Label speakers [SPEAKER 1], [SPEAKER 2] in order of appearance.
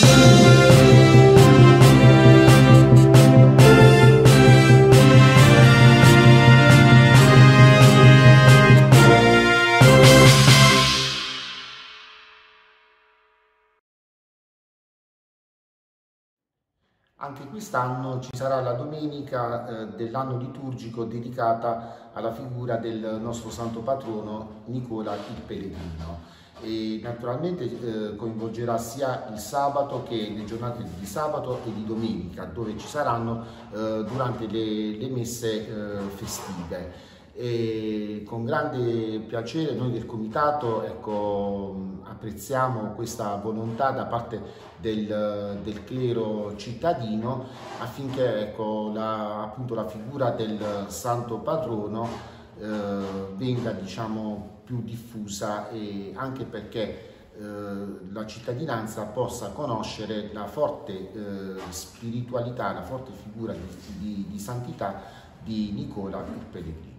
[SPEAKER 1] Anche quest'anno ci sarà la domenica dell'anno liturgico dedicata alla figura del nostro santo patrono Nicola il Pellegrino, e naturalmente coinvolgerà sia il sabato che le giornate di sabato e di domenica, dove ci saranno durante le messe festive. E con grande piacere noi del comitato, ecco, apprezziamo questa volontà da parte del clero cittadino affinché, ecco, appunto la figura del santo patrono venga, diciamo, più diffusa, e anche perché la cittadinanza possa conoscere la forte spiritualità, la forte figura di santità di Nicola il Pellegrino.